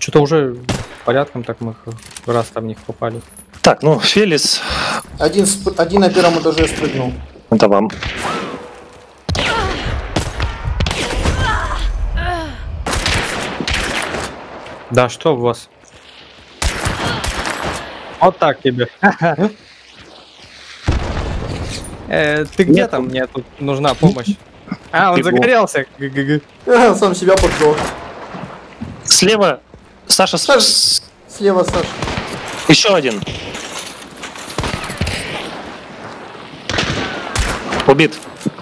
Что-то уже порядком так мы раз там в них попали. Так, ну, Фелис. Один на первом этаже спрыгнул. Это вам. Да, что у вас? Вот так тебе. Ты где там? Мне тут нужна помощь. А, он загорелся. Сам себя поджег. Слева. Саша, Слева Саша. Еще один. Убит.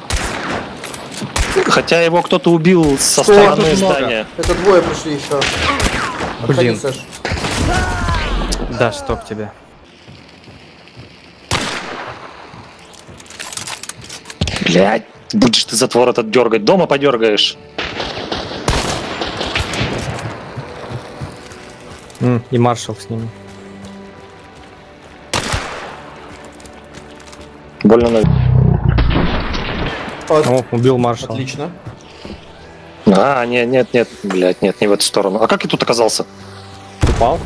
Хотя его кто-то убил со стороны здания. Это двое пришли еще. Блин. Саш. Да, чтоб тебе. Блядь, будешь ты затвор этот дергать, дома подергаешь. И маршал с ними. Больно на... О, убил маршала. Отлично. А, нет, блядь, нет, не в эту сторону. А как я тут оказался? Упал?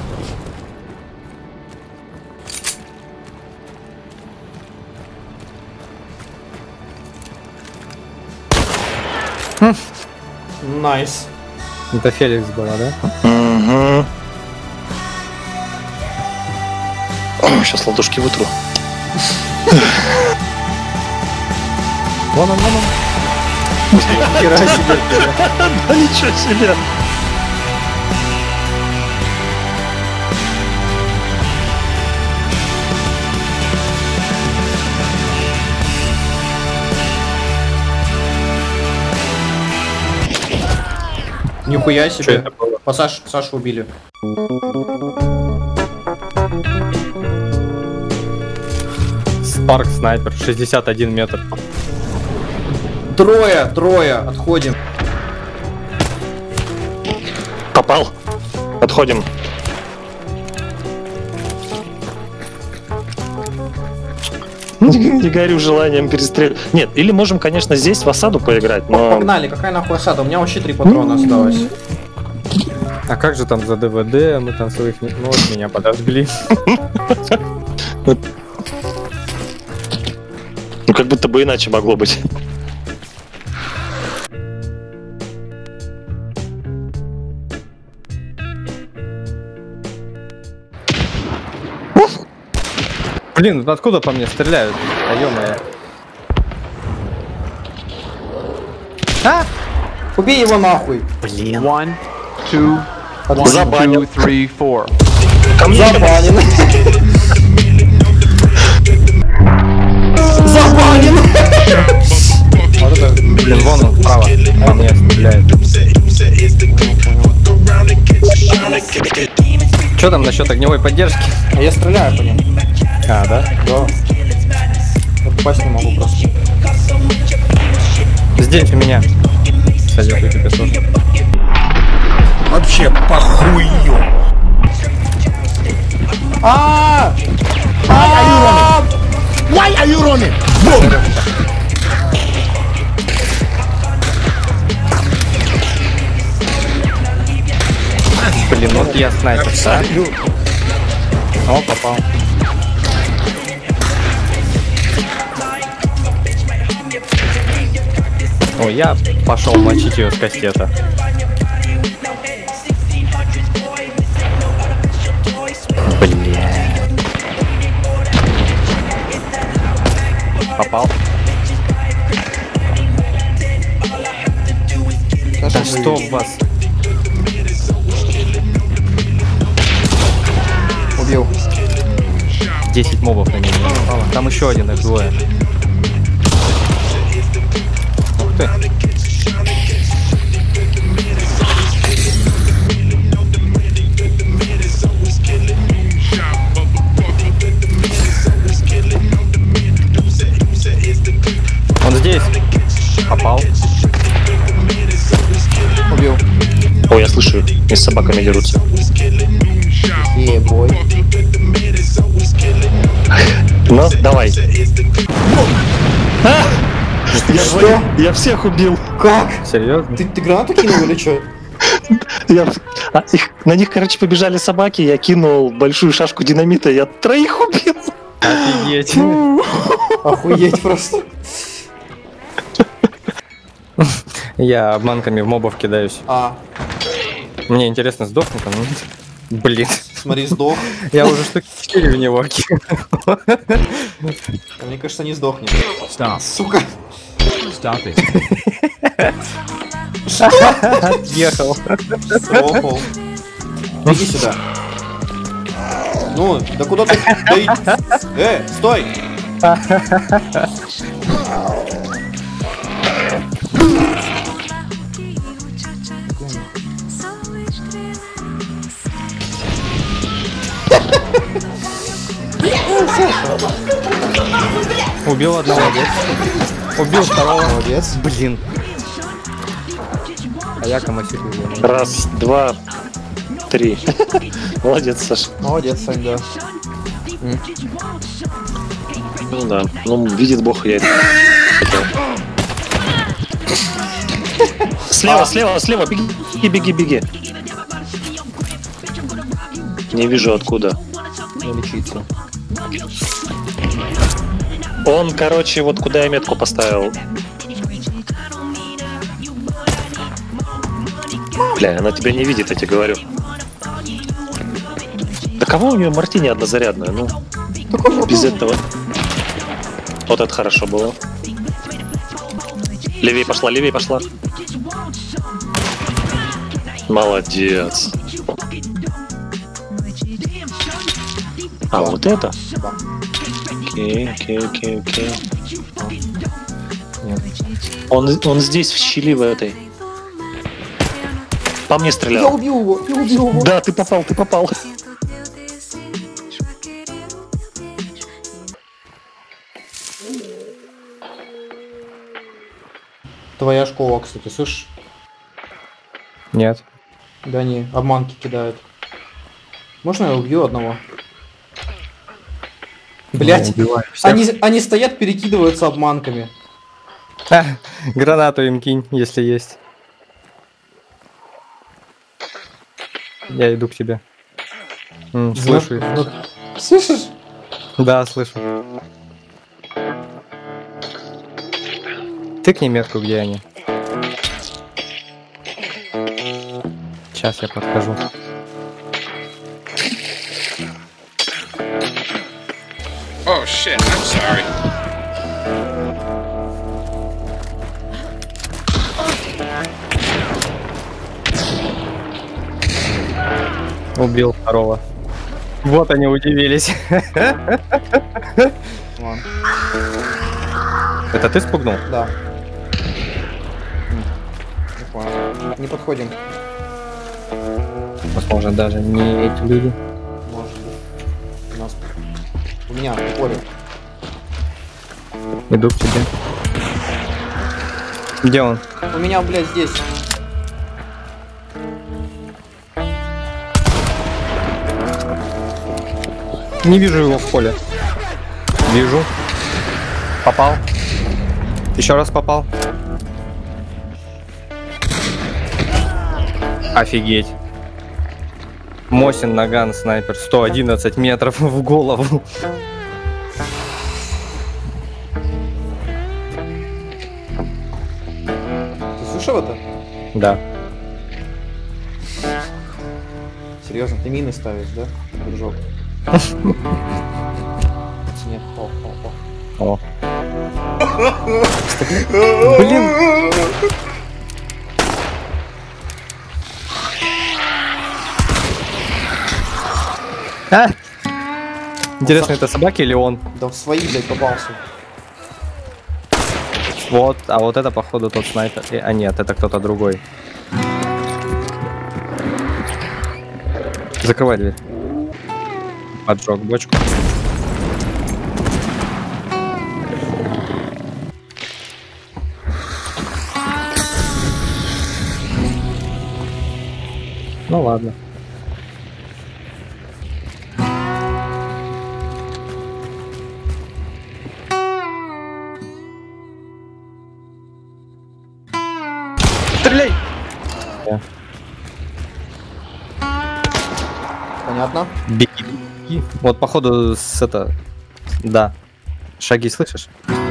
Найс. Это Феликс была, да? Угу. Сейчас ладошки вытру. Вон он. Хера себе. Да ничего себе. Нихуя Что себе. это было? По Сашу убили. Спарк снайпер, 61 метр. Трое, отходим. Попал. Отходим. Не горю желанием перестрелять. Нет, или можем, конечно, здесь в осаду поиграть, но... Погнали, какая нахуй осада? У меня вообще 3 патрона осталось. А как же там за ДВД? Мы там своих... Ну вот меня подожгли. Ну как будто бы иначе могло быть. Блин, откуда по мне стреляют? А ё-моё. А! Убей его нахуй. Блин. 1, 2, 1, Забанил. 2, 3, 4. Ко мне Забанен. Забанен. Вот это, блин, вон он справа. По мне стреляет. Что там насчет огневой поддержки? А я стреляю по ним. А, да? Да. Я попасть не могу просто. Здесь у меня. Советую тебе тоже. Вообще похую. Why are you running? Блин, вот я снайпер, да? О, попал. О, я пошел мочить ее с кастета. Блин. Попал. Да что у вас? Убил. 10 мобов на меня не попало. Там еще один, их двое. Ух ты. Он здесь. Попал. Убил. О, я слышу, и с собаками дерутся. Ебой. Ну, давай. Что? Я всех убил. Как? Серьезно? Ты гранату кинул или что? На них, короче, побежали собаки, я кинул большую шашку динамита, я 3 убил. Офигеть. Охуеть просто. Я обманками в мобов кидаюсь. Мне интересно, сдохнет он? Блин. Смотри, сдох. Я уже штуки 4 в него кинул. Мне кажется, не сдохнет. Stop. Сука. Stop it. Отъехал. Срохал. Иди сюда. Ну, да куда ты? Да стой! Убил одного, убил второго. Молодец. Блин. А я комментирую. 1, 2, 3. Молодец, Саша. Молодец, Сань, да. Ну да. Ну, видит Бог, я это. Слева, беги. Не вижу откуда. Не лечиться. Он, короче, вот куда я метку поставил. Бля, она тебя не видит, я тебе говорю. Да кого у нее мартини однозарядная, ну? Без этого. Вот это хорошо было. Левее пошла. Молодец. А вот это? Окей. Он здесь, в щели в этой. По мне стрелял. Я убил его. Да, ты попал. Твоя школа, кстати, слышишь? Нет. Да не, обманки кидают. Можно я убью одного? Блять, они стоят, перекидываются обманками. Гранату им кинь, если есть. Я иду к тебе. Слышу их. Слышишь? Да, слышу. Тыкни метку, где они. Сейчас я подхожу. Oh shit, I'm sorry. Убил второго. Вот они удивились. Ладно. Это ты спугнул? Да. Не понял. Не подходим. Возможно, даже не эти люди. Может быть. У нас... У меня в поле. Иду к тебе. Где он? У меня, блядь, здесь. Не вижу его в поле. Вижу. Попал. Еще раз попал. Офигеть. Мосин наган снайпер. 111 метров в голову. Ты слышал это? Да. Серьезно, ты мины ставишь, да? Дружок. Нет, О. Блин. Интересно, это собаки или он? Да в свои, блядь, попался. Вот, а вот это, походу, тот снайпер. А нет, это кто-то другой. Закрывай дверь. Поджег бочку. Ну ладно. Стреляй! Понятно. Беги. Вот, походу, с это... Да. Шаги слышишь?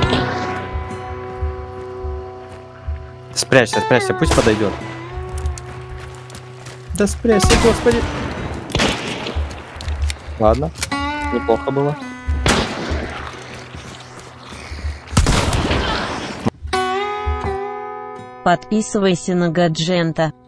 Спрячься, спрячься, пусть подойдет. Да спрячься, господи. Ладно. Неплохо было. Подписывайся на Гаджента.